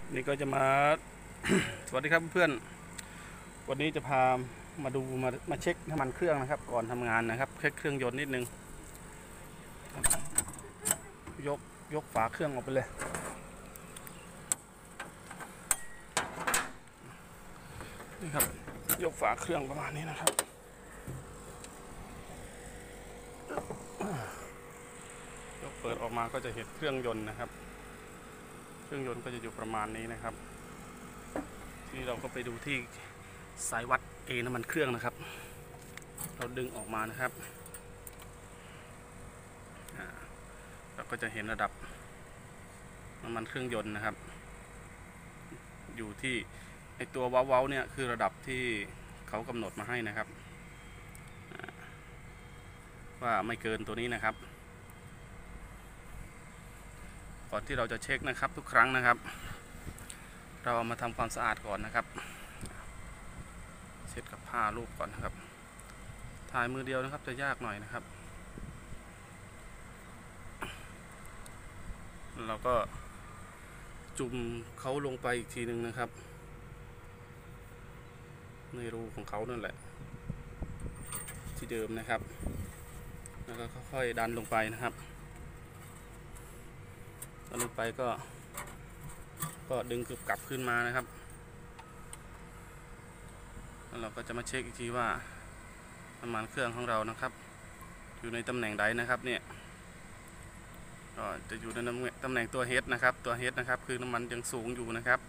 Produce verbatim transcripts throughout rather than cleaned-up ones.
นี่ก็จะมา สวัสดีครับเพื่อนวันนี้จะพามาดูมามาเช็คน้ำมันเครื่องนะครับก่อนทำงานนะครับเช็คเครื่องยนต์นิดนึงยกยกฝาเครื่องออกไปเลยนี่ครับยกฝาเครื่องประมาณนี้นะครับยกเปิดออกมาก็จะเห็นเครื่องยนต์นะครับเครื่องยนต์ก็จะอยู่ประมาณนี้นะครับทีนี้เราก็ไปดูที่สายวัดเอน้ำมันเครื่องนะครับเราดึงออกมานะครับเราก็จะเห็นระดับน้ำมันเครื่องยนต์นะครับอยู่ที่ไอตัวเว้าๆเนี่ยคือระดับที่เขากำหนดมาให้นะครับว่าไม่เกินตัวนี้นะครับก่อนที่เราจะเช็คนะครับทุกครั้งนะครับเราเอามาทำความสะอาดก่อนนะครับเช็ดกับผ้าลูบก่อนนะครับถ่ายมือเดียวนะครับจะยากหน่อยนะครับเราก็จุ่มเขาลงไปอีกทีหนึ่งนะครับในรูของเขานั่นแหละที่เดิมนะครับแล้วก็ค่อยๆดันลงไปนะครับดันลงไปก็ก็ดึงกลับขึ้นมานะครับแล้วเราก็จะมาเช็คอีกทีว่าน้ำมันเครื่องของเรานะครับอยู่ในตำแหน่งใดนะครับเนี่ยก็จะอยู่ในตำแหน่งตัวเฮดนะครับตัวเฮดนะครับคือน้ำมันยังสูงอยู่นะครับ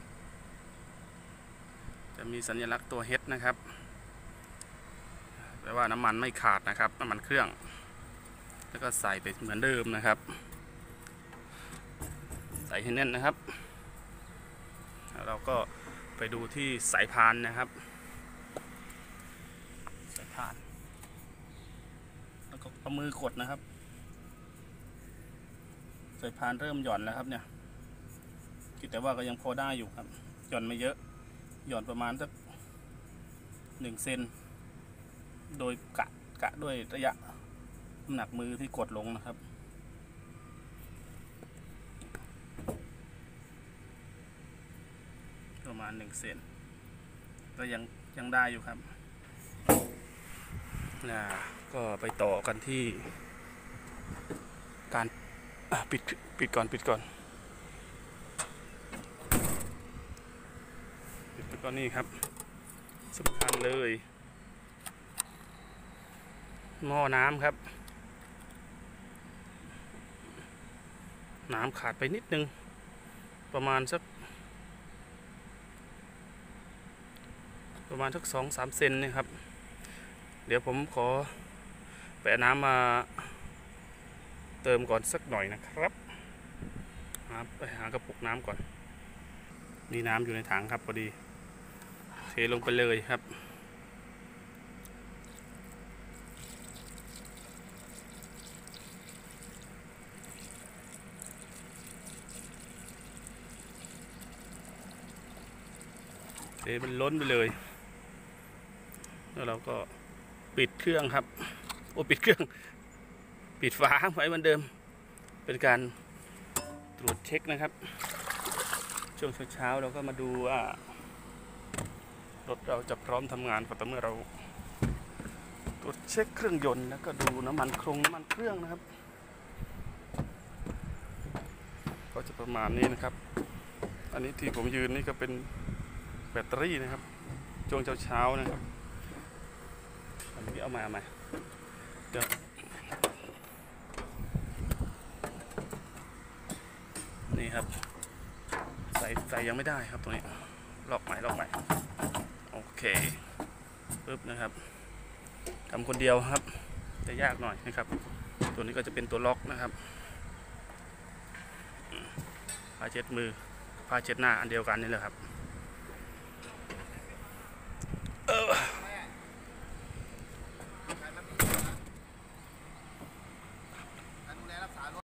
จะมีสัญลักษณ์ตัวเฮดนะครับแปลว่าน้ำมันไม่ขาดนะครับน้ำมันเครื่องแล้วก็ใส่ไปเหมือนเดิมนะครับใส่ให้แน่นนะครับเราก็ไปดูที่สายพานนะครับสายพานแล้วก็เอามือกดนะครับสายพานเริ่มหย่อนแล้วครับเนี่ยคิดแต่ว่าก็ยังพอได้อยู่ครับหย่อนไม่เยอะหย่อนประมาณสักหนึ่งเซนโดยกะกะด้วยระยะน้ำหนักมือที่กดลงนะครับประมาณหนึ่งเซนก็ยังยังได้อยู่ครับนะก็ไปต่อกันที่การปิดปิดก่อนปิดก่อนปิดก่อนนี่ครับสำคัญเลยหม้อน้ำครับน้ำขาดไปนิดนึงประมาณสักประมาณสักสองสามเซนนี่ครับเดี๋ยวผมขอแปะน้ำมาเติมก่อนสักหน่อยนะครับไปหากระปุกน้ำก่อนนี่น้ำอยู่ในถังครับพอดีเทลงไปเลยครับเทมันล้นไปเลยแล้วเราก็ปิดเครื่องครับโอ้ปิดเครื่องปิดฝาไว้เหมือนเดิมเป็นการตรวจเช็คนะครับช่วงเช้าๆเราก็มาดูว่ารถเราจะพร้อมทำงานก็ต่อเมื่อเราตรวจเช็คเครื่องยนต์แล้วก็ดูน้ำมันโครงน้ำมันเครื่องนะครับก็จะประมาณนี้นะครับอันนี้ที่ผมยืนนี่ก็เป็นแบตเตอรี่นะครับช่วงเช้าๆนะครับอันนี้เอามาเอามาเดี๋ยวนี่ครับใส่ใส่ยังไม่ได้ครับตัวนี้ล็อกใหม่ล็อกใหม่โอเคปึ๊บนะครับทำคนเดียวครับจะยากหน่อยนะครับตัวนี้ก็จะเป็นตัวล็อกนะครับผ้าเช็ดมือผ้าเช็ดหน้าอันเดียวกันนี่แหละครับ